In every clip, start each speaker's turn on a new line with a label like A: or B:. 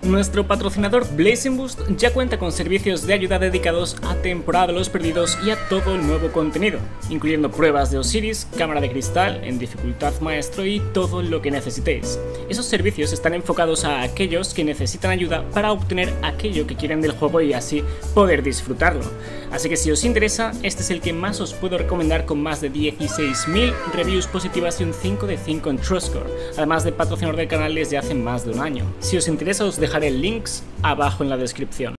A: Nuestro patrocinador Blazing Boost ya cuenta con servicios de ayuda dedicados a Temporada de los Perdidos y a todo el nuevo contenido, incluyendo pruebas de Osiris, cámara de cristal, en dificultad maestro y todo lo que necesitéis. Esos servicios están enfocados a aquellos que necesitan ayuda para obtener aquello que quieren del juego y así poder disfrutarlo. Así que si os interesa, este es el que más os puedo recomendar, con más de 16.000 reviews positivas y un 5 de 5 en TrustScore, además de patrocinador del canal desde hace más de un año. Si os interesa, os dejaré links abajo en la descripción.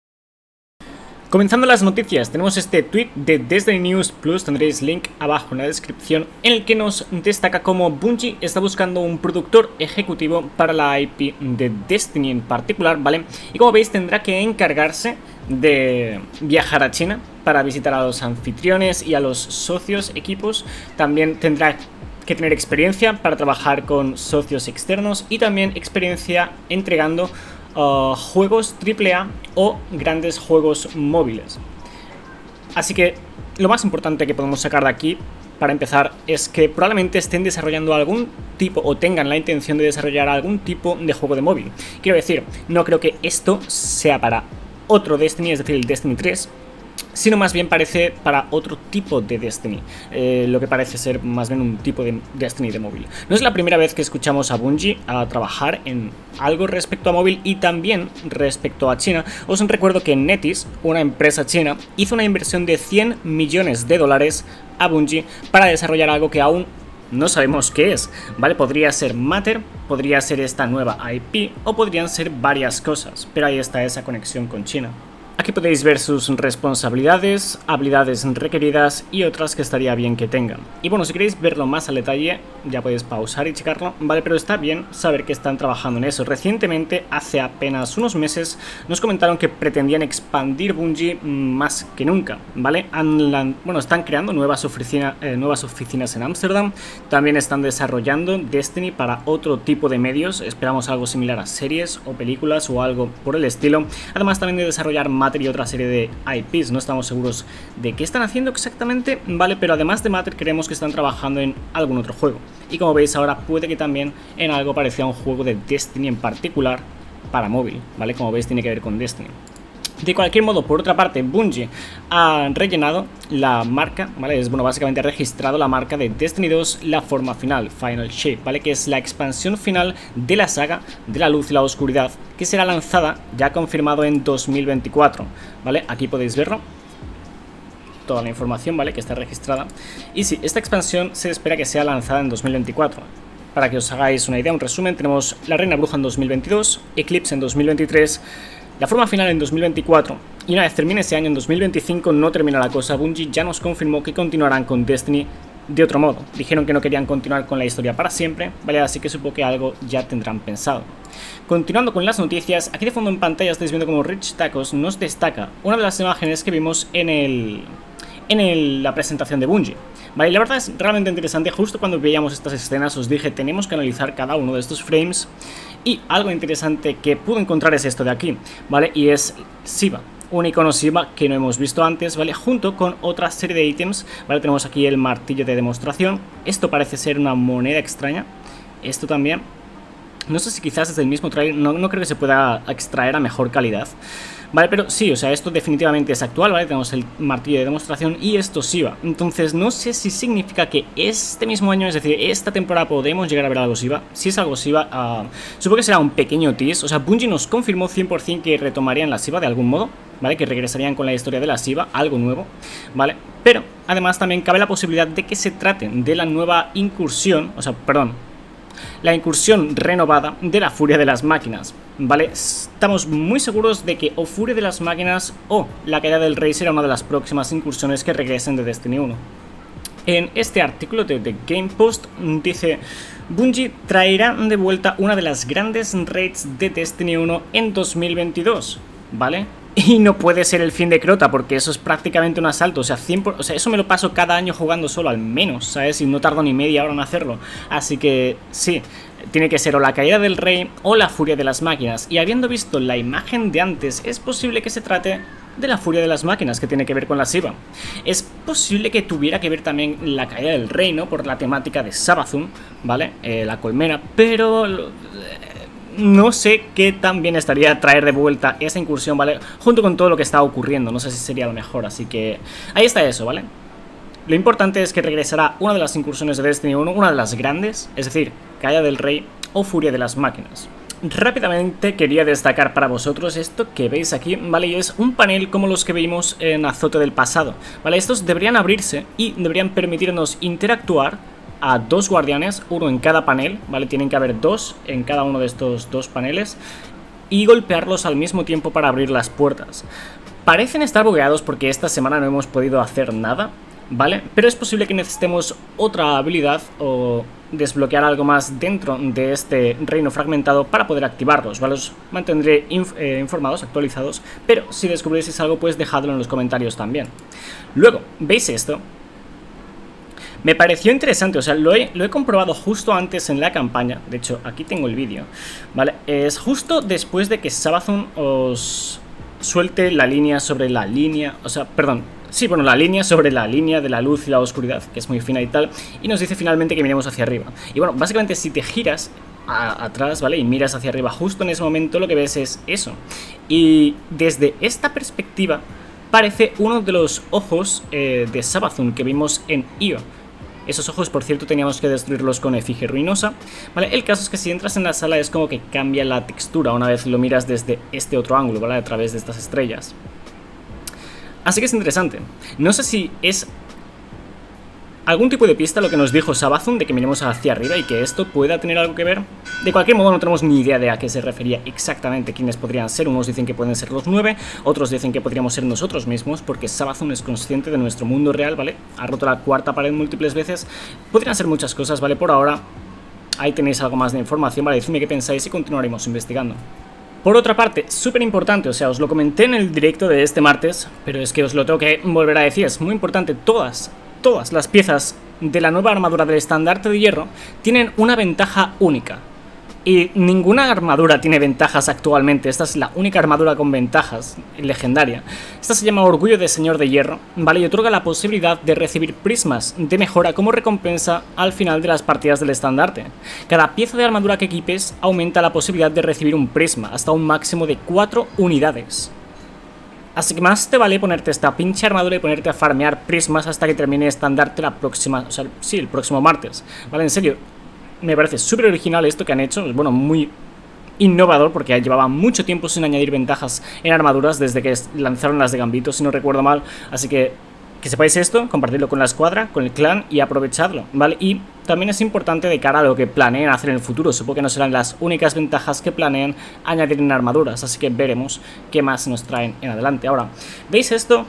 A: Comenzando las noticias, tenemos este tweet de Destiny News Plus, tendréis link abajo en la descripción, en el que nos destaca cómo Bungie está buscando un productor ejecutivo para la IP de Destiny en particular, ¿vale? Y como veis, tendrá que encargarse de viajar a China para visitar a los anfitriones y a los socios equipos. También tendrá que tener experiencia para trabajar con socios externos y también experiencia entregando juegos AAA o grandes juegos móviles. Así que lo más importante que podemos sacar de aquí, para empezar, es que probablemente estén desarrollando algún tipo o tengan la intención de desarrollar algún tipo de juego de móvil. Quiero decir, no creo que esto sea para otro Destiny, es decir, el Destiny 3, sino más bien parece para otro tipo de Destiny, lo que parece ser más bien un tipo de Destiny de móvil. No es la primera vez que escuchamos a Bungie a trabajar en algo respecto a móvil y también respecto a China. Os recuerdo que NetEase, una empresa china, hizo una inversión de 100 millones de dólares a Bungie para desarrollar algo que aún no sabemos qué es, ¿vale? Podría ser Matter, podría ser esta nueva IP o podrían ser varias cosas, pero ahí está esa conexión con China. Aquí podéis ver sus responsabilidades, habilidades requeridas y otras que estaría bien que tengan. Y bueno, si queréis verlo más al detalle, ya podéis pausar y checarlo, ¿vale? Pero está bien saber que están trabajando en eso. Recientemente, hace apenas unos meses, nos comentaron que pretendían expandir Bungie más que nunca, ¿vale? Están creando nuevas oficinas en Ámsterdam, también están desarrollando Destiny para otro tipo de medios, esperamos algo similar a series o películas o algo por el estilo, además también de desarrollar Matter y otra serie de IPs. No estamos seguros de qué están haciendo exactamente, ¿vale? Pero además de Matter, creemos que están trabajando en algún otro juego. Y como veis ahora, puede que también en algo parecido a un juego de Destiny en particular para móvil, ¿vale? Como veis, tiene que ver con Destiny. De cualquier modo, por otra parte, Bungie ha rellenado la marca, ¿vale? Básicamente ha registrado la marca de Destiny 2, la forma final, Final Shape, ¿vale? Que es la expansión final de la saga de la luz y la oscuridad, que será lanzada, ya confirmado, en 2024, ¿vale? Aquí podéis verlo, toda la información, ¿vale? Que está registrada. Y sí, esta expansión se espera que sea lanzada en 2024. Para que os hagáis una idea, un resumen, tenemos la Reina Bruja en 2022, Eclipse en 2023, la forma final en 2024, y una vez termine ese año, en 2025, no termina la cosa. Bungie ya nos confirmó que continuarán con Destiny de otro modo. Dijeron que no querían continuar con la historia para siempre, ¿vale? Así que supongo que algo ya tendrán pensado. Continuando con las noticias, aquí de fondo en pantalla estáis viendo como Rich Tacos nos destaca una de las imágenes que vimos en la presentación de Bungie. Vale, la verdad es realmente interesante. Justo cuando veíamos estas escenas os dije, tenemos que analizar cada uno de estos frames, y algo interesante que pude encontrar es esto de aquí, ¿vale? Y es Shiva, un icono Shiva que no hemos visto antes, ¿vale? Junto con otra serie de ítems, ¿vale? Tenemos aquí el martillo de demostración, esto parece ser una moneda extraña, esto también, no sé si quizás es del mismo trailer, no creo que se pueda extraer a mejor calidad, ¿vale? Pero sí, o sea, esto definitivamente es actual, ¿vale? Tenemos el martillo de demostración y esto Shiva. Entonces no sé si significa que este mismo año, es decir, esta temporada, podemos llegar a ver algo Shiva. Si es algo Shiva, supongo que será un pequeño tease. O sea, Bungie nos confirmó 100% que retomarían la Shiva de algún modo, ¿vale? Que regresarían con la historia de la Shiva, algo nuevo, ¿vale? Pero además también cabe la posibilidad de que se trate de la nueva incursión, o sea, perdón, la incursión renovada de la Furia de las Máquinas, ¿vale? Estamos muy seguros de que o Furia de las Máquinas o la Caída del Rey será una de las próximas incursiones que regresen de Destiny 1. En este artículo de The Game Post dice: Bungie traerá de vuelta una de las grandes raids de Destiny 1 en 2022, ¿vale? Y no puede ser el fin de Crota, porque eso es prácticamente un asalto. O sea, eso me lo paso cada año jugando solo, al menos, ¿sabes? Y no tardo ni media hora en hacerlo. Así que sí, tiene que ser o la Caída del Rey o la Furia de las Máquinas. Y habiendo visto la imagen de antes, es posible que se trate de la Furia de las Máquinas, que tiene que ver con la Shiva. Es posible que tuviera que ver también la Caída del Rey, ¿no? Por la temática de Savathûn, ¿vale? La colmena, pero no sé qué tan bien estaría traer de vuelta esa incursión, ¿vale? Junto con todo lo que está ocurriendo, no sé si sería lo mejor, así que ahí está eso, ¿vale? Lo importante es que regresará una de las incursiones de Destiny 1, una de las grandes, es decir, Caída del Rey o Furia de las Máquinas. Rápidamente quería destacar para vosotros esto que veis aquí, ¿vale? Y es un panel como los que vimos en Azote del pasado, ¿vale? Estos deberían abrirse y deberían permitirnos interactuar a dos guardianes, uno en cada panel, ¿vale? Tienen que haber dos en cada uno de estos dos paneles y golpearlos al mismo tiempo para abrir las puertas. Parecen estar bugueados porque esta semana no hemos podido hacer nada, ¿vale? Pero es posible que necesitemos otra habilidad o desbloquear algo más dentro de este reino fragmentado para poder activarlos, ¿vale? Os mantendré informados, actualizados, pero si descubrieseis algo, pues dejadlo en los comentarios también. Luego, ¿veis esto? Me pareció interesante, o sea, lo he comprobado justo antes en la campaña. De hecho, aquí tengo el vídeo, ¿vale? Es justo después de que Savathûn os suelte la línea sobre la línea, o sea, perdón, sí, bueno, la línea sobre la línea de la luz y la oscuridad, que es muy fina y tal, y nos dice finalmente que miremos hacia arriba. Y bueno, básicamente si te giras atrás, ¿vale? Y miras hacia arriba justo en ese momento, lo que ves es eso. Y desde esta perspectiva parece uno de los ojos de Savathûn que vimos en Io. Esos ojos, por cierto, teníamos que destruirlos con efigie ruinosa, ¿vale? El caso es que si entras en la sala es como que cambia la textura una vez lo miras desde este otro ángulo, ¿vale? A través de estas estrellas. Así que es interesante. No sé si es algún tipo de pista lo que nos dijo Savathûn de que miremos hacia arriba y que esto pueda tener algo que ver. De cualquier modo no tenemos ni idea de a qué se refería exactamente quiénes podrían ser. Unos dicen que pueden ser los 9, otros dicen que podríamos ser nosotros mismos, porque Savathûn es consciente de nuestro mundo real, ¿vale? Ha roto la cuarta pared múltiples veces. Podrían ser muchas cosas, ¿vale? Por ahora ahí tenéis algo más de información, ¿vale? Decidme qué pensáis y continuaremos investigando. Por otra parte, súper importante, o sea, os lo comenté en el directo de este martes, pero es que os lo tengo que volver a decir, es muy importante, todas las piezas de la nueva armadura del estandarte de hierro tienen una ventaja única. Y ninguna armadura tiene ventajas actualmente. Esta es la única armadura con ventajas legendaria. Esta se llama Orgullo de Señor de Hierro, ¿vale? Y otorga la posibilidad de recibir prismas de mejora como recompensa al final de las partidas del estandarte. Cada pieza de armadura que equipes aumenta la posibilidad de recibir un prisma, hasta un máximo de 4 unidades. Así que más te vale ponerte esta pinche armadura y ponerte a farmear prismas hasta que termine estandarte la próxima, o sea, sí, el próximo martes, ¿vale? En serio, me parece súper original esto que han hecho, bueno, muy innovador porque llevaba mucho tiempo sin añadir ventajas en armaduras desde que lanzaron las de Gambito, si no recuerdo mal, así que sepáis esto, compartirlo con la escuadra, con el clan y aprovechadlo, ¿vale? Y también es importante de cara a lo que planeen hacer en el futuro, supongo que no serán las únicas ventajas que planeen añadir en armaduras, así que veremos qué más nos traen en adelante. Ahora, ¿veis esto?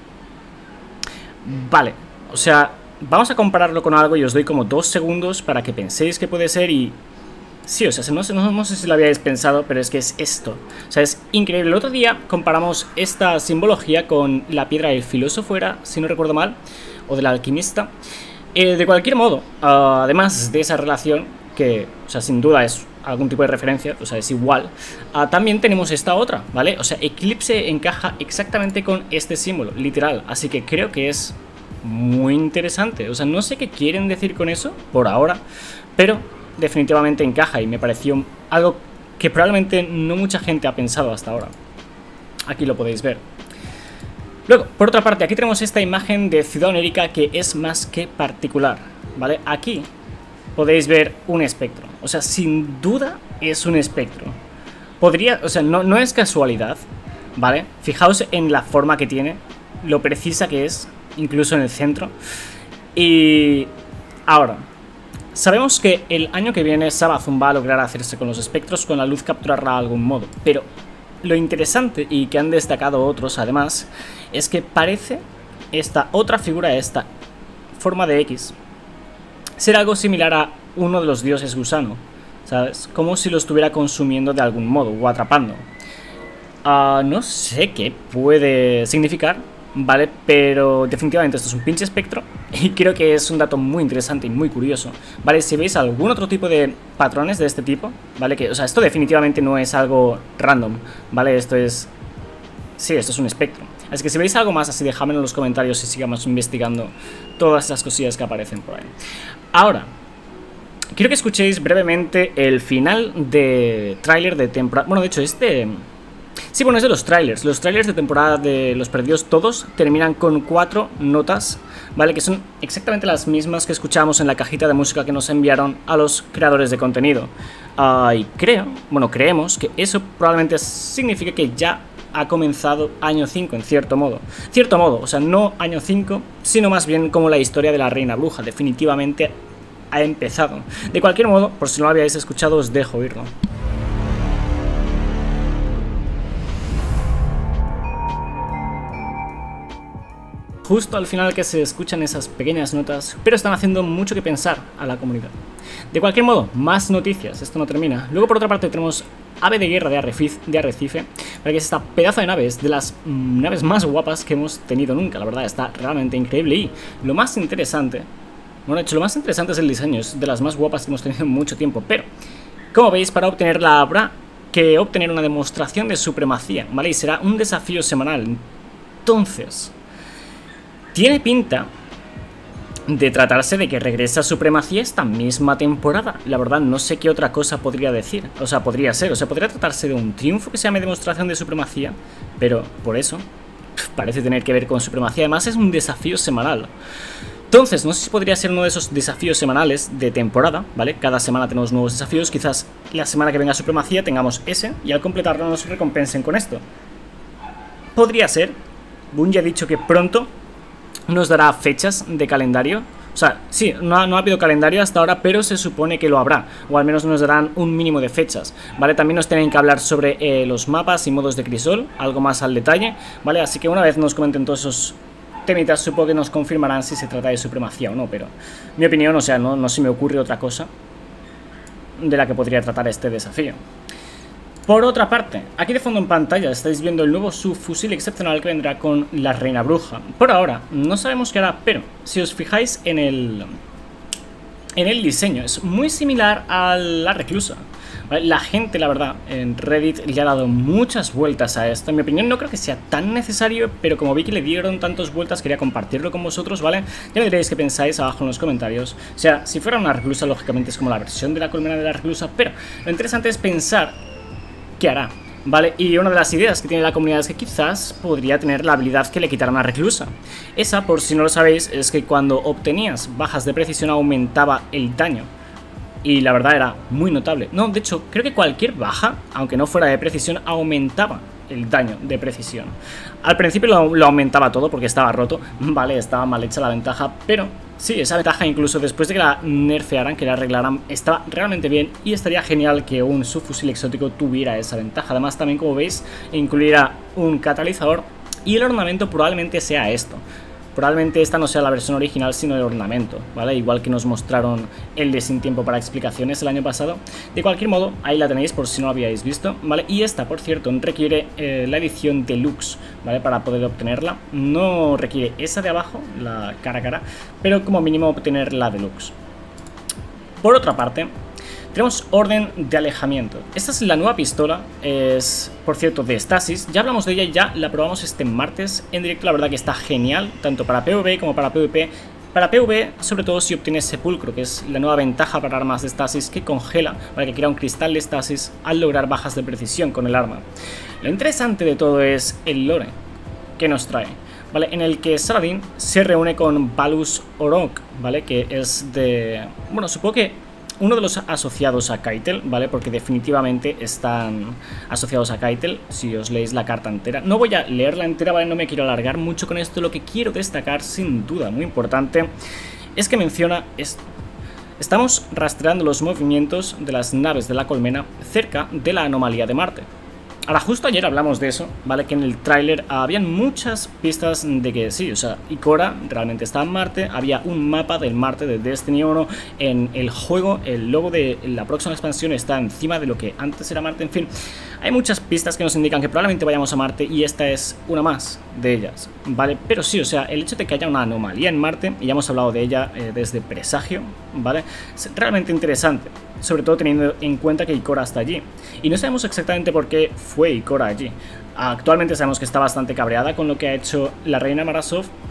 A: Vale, o sea, vamos a compararlo con algo y os doy como 2 segundos para que penséis que puede ser y... Sí, o sea, no sé si lo habíais pensado, pero es que es esto. O sea, es increíble. El otro día comparamos esta simbología con la piedra del filósofo, era, si no recuerdo mal, o del alquimista. De cualquier modo, además de esa relación, que, o sea, sin duda es algún tipo de referencia, o sea, es igual, también tenemos esta otra, ¿vale? O sea, Eclipse encaja exactamente con este símbolo, literal. Así que creo que es muy interesante. O sea, no sé qué quieren decir con eso, por ahora, pero... definitivamente encaja y me pareció algo que probablemente no mucha gente ha pensado hasta ahora. Aquí lo podéis ver. Luego, por otra parte, aquí tenemos esta imagen de Ciudad Onérica que es más que particular, ¿vale? Aquí podéis ver un espectro. O sea, sin duda es un espectro. Podría, o sea, no es casualidad, ¿vale? Fijaos en la forma que tiene, lo precisa que es, incluso en el centro. Y ahora... sabemos que el año que viene Savathûn va a lograr hacerse con los espectros, con la luz capturarla de algún modo. Pero lo interesante, y que han destacado otros además, es que parece esta otra figura, esta forma de X, ser algo similar a uno de los dioses gusano, ¿sabes? Como si lo estuviera consumiendo de algún modo o atrapando. No sé qué puede significar, ¿vale? Pero definitivamente esto es un pinche espectro y creo que es un dato muy interesante y muy curioso, ¿vale? Si veis algún otro tipo de patrones de este tipo, ¿vale? Que, o sea, esto definitivamente no es algo random, ¿vale? Esto es... sí, esto es un espectro. Así que si veis algo más así, dejadmelo en los comentarios y sigamos investigando todas esas cosillas que aparecen por ahí. Ahora, quiero que escuchéis brevemente el final de tráiler de temporada. Bueno, de hecho, sí, bueno, es de los trailers. Los trailers de temporada de Los Perdidos todos terminan con 4 notas, ¿vale? Que son exactamente las mismas que escuchamos en la cajita de música que nos enviaron a los creadores de contenido. Y creemos que eso probablemente signifique que ya ha comenzado año 5 en cierto modo. O sea, no año 5, sino más bien como la historia de la Reina Bruja. Definitivamente ha empezado. De cualquier modo, por si no lo habíais escuchado, os dejo oírlo. Justo al final que se escuchan esas pequeñas notas, pero están haciendo mucho que pensar a la comunidad. De cualquier modo, más noticias, esto no termina. Luego por otra parte tenemos Ave de Guerra de Arrecife, que es esta pedazo de naves, de las naves más guapas que hemos tenido nunca, la verdad, está realmente increíble. Y lo más interesante, bueno, de hecho lo más interesante es el diseño, es de las más guapas que hemos tenido en mucho tiempo, pero como veis, para obtenerla habrá que obtener una demostración de supremacía, ¿vale? Y será un desafío semanal. Entonces, tiene pinta de tratarse de que regresa Supremacía esta misma temporada. La verdad, no sé qué otra cosa podría decir. O sea, podría tratarse de un triunfo que se llame demostración de supremacía, pero por eso parece tener que ver con supremacía. Además, es un desafío semanal. Entonces, no sé si podría ser uno de esos desafíos semanales de temporada, ¿vale? Cada semana tenemos nuevos desafíos. Quizás la semana que venga Supremacía tengamos ese y al completarlo nos recompensen con esto. Podría ser. Bungie ha dicho que pronto nos dará fechas de calendario. O sea, sí, no ha habido calendario hasta ahora, pero se supone que lo habrá, o al menos nos darán un mínimo de fechas, ¿vale? También nos tienen que hablar sobre los mapas y modos de crisol, algo más al detalle, ¿vale? Así que una vez nos comenten todos esos temitas, supongo que nos confirmarán si se trata de supremacía o no, pero mi opinión, o sea, no se me ocurre otra cosa de la que podría tratar este desafío. Por otra parte, aquí de fondo en pantalla estáis viendo el nuevo subfusil excepcional que vendrá con la Reina Bruja. Por ahora, no sabemos qué hará, pero si os fijáis en el diseño, es muy similar a la Reclusa. ¿Vale? La gente, la verdad, en Reddit le ha dado muchas vueltas a esto. En mi opinión no creo que sea tan necesario, pero como vi que le dieron tantas vueltas, quería compartirlo con vosotros, ¿vale? Ya me diréis qué pensáis abajo en los comentarios. O sea, si fuera una Reclusa, lógicamente es como la versión de la colmena de la Reclusa, pero lo interesante es pensar qué hará, ¿vale? Y una de las ideas que tiene la comunidad es que quizás podría tener la habilidad que le quitaran a Reclusa. Esa, por si no lo sabéis, es que cuando obtenías bajas de precisión aumentaba el daño. Y la verdad era muy notable. No, de hecho, creo que cualquier baja, aunque no fuera de precisión, aumentaba el daño de precisión. Al principio lo aumentaba todo porque estaba roto, ¿vale? Estaba mal hecha la ventaja, pero sí, esa ventaja incluso después de que la nerfearan, que la arreglaran, estaba realmente bien y estaría genial que un subfusil exótico tuviera esa ventaja. Además también, como veis, incluirá un catalizador y el ornamento probablemente sea esto. Probablemente esta no sea la versión original, sino el ornamento, ¿vale? Igual que nos mostraron el de Sin Tiempo para Explicaciones el año pasado. De cualquier modo, ahí la tenéis por si no lo habíais visto, ¿vale? Y esta, por cierto, requiere la edición deluxe, ¿vale? Para poder obtenerla. No requiere esa de abajo, la cara a cara, pero como mínimo obtener la deluxe. Por otra parte, tenemos orden de alejamiento. Esta es la nueva pistola, es por cierto de Stasis. Ya hablamos de ella y ya la probamos este martes en directo. La verdad que está genial, tanto para PvP como para PvP. Para PvP, sobre todo si obtienes Sepulcro, que es la nueva ventaja para armas de Stasis, que congela, para que crea un cristal de Stasis al lograr bajas de precisión con el arma. Lo interesante de todo es el lore que nos trae, ¿vale? En el que Saladin se reúne con Balus Orok, ¿vale? Que es de... bueno, supongo que uno de los asociados a Keitel, ¿vale? Porque definitivamente están asociados a Keitel, si os leéis la carta entera. No voy a leerla entera, ¿vale? No me quiero alargar mucho con esto. Lo que quiero destacar, sin duda, muy importante, es que menciona esto. Estamos rastreando los movimientos de las naves de la colmena cerca de la anomalía de Marte. Ahora, justo ayer hablamos de eso, ¿vale? Que en el tráiler habían muchas pistas de que sí, o sea, Ikora realmente está en Marte. Había un mapa del Marte de Destiny 1 en el juego. El logo de la próxima expansión está encima de lo que antes era Marte. En fin, hay muchas pistas que nos indican que probablemente vayamos a Marte y esta es una más de ellas, ¿vale? Pero sí, o sea, el hecho de que haya una anomalía en Marte, y ya hemos hablado de ella desde Presagio, ¿vale? Es realmente interesante. Sobre todo teniendo en cuenta que Ikora está allí. Y no sabemos exactamente por qué fue Ikora allí. Actualmente sabemos que está bastante cabreada con lo que ha hecho la reina Marasov.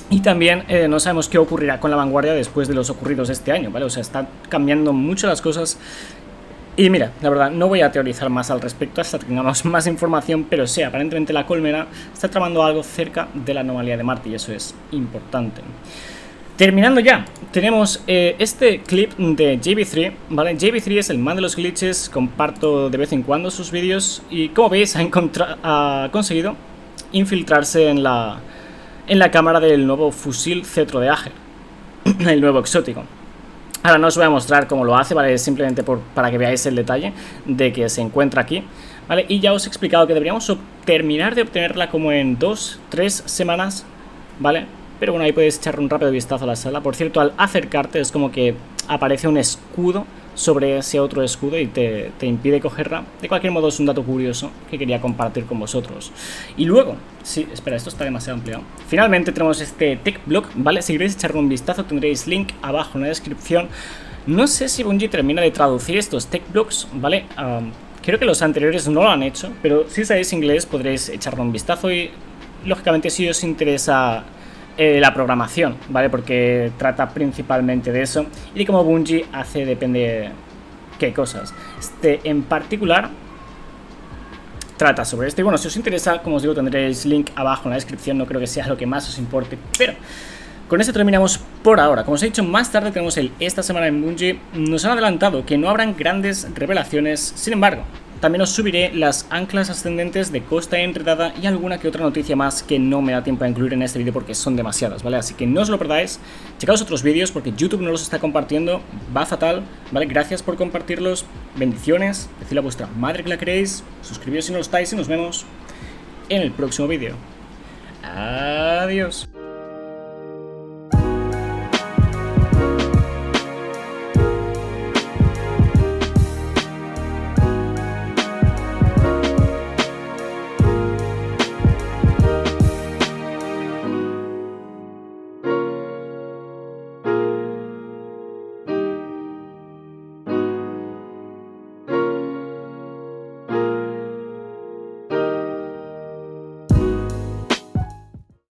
A: Y también no sabemos qué ocurrirá con la vanguardia después de los ocurridos este año, ¿vale? O sea, están cambiando mucho las cosas. Y mira, la verdad, no voy a teorizar más al respecto hasta que tengamos más información, pero sí, aparentemente la colmena está tramando algo cerca de la anomalía de Marte y eso es importante. Terminando ya, tenemos este clip de JB3, ¿vale? JB3 es el man de los glitches, comparto de vez en cuando sus vídeos y como veis ha conseguido infiltrarse en la cámara del nuevo fusil cetro de Ager, el nuevo exótico. Ahora no os voy a mostrar cómo lo hace, ¿vale? Simplemente para que veáis el detalle de que se encuentra aquí, ¿vale? Y ya os he explicado que deberíamos terminar de obtenerla como en 2-3 semanas, ¿vale? Pero bueno, ahí puedes echar un rápido vistazo a la sala. Por cierto, al acercarte es como que aparece un escudo sobre ese otro escudo y te impide cogerla. De cualquier modo es un dato curioso que quería compartir con vosotros. Y luego, sí, espera, esto está demasiado ampliado. Finalmente tenemos este tech block, ¿vale? Si queréis echarle un vistazo tendréis link abajo en la descripción. No sé si Bungie termina de traducir estos tech blocks, ¿vale? Creo que los anteriores no lo han hecho, pero si sabéis inglés podréis echarle un vistazo y lógicamente si os interesa la programación, ¿vale? Porque trata principalmente de eso y de cómo Bungie hace, depende qué cosas. Este en particular trata sobre esto y bueno, si os interesa, como os digo, tendréis link abajo en la descripción, no creo que sea lo que más os importe, pero con esto terminamos por ahora. Como os he dicho, más tarde tenemos esta semana en Bungie. Nos han adelantado que no habrán grandes revelaciones, sin embargo, también os subiré las anclas ascendentes de Costa Enredada y alguna que otra noticia más que no me da tiempo a incluir en este vídeo porque son demasiadas, ¿vale? Así que no os lo perdáis, checaos otros vídeos porque YouTube no los está compartiendo, va fatal, ¿vale? Gracias por compartirlos, bendiciones, decidle a vuestra madre que la queréis, suscribíos si no lo estáis y nos vemos en el próximo vídeo. Adiós.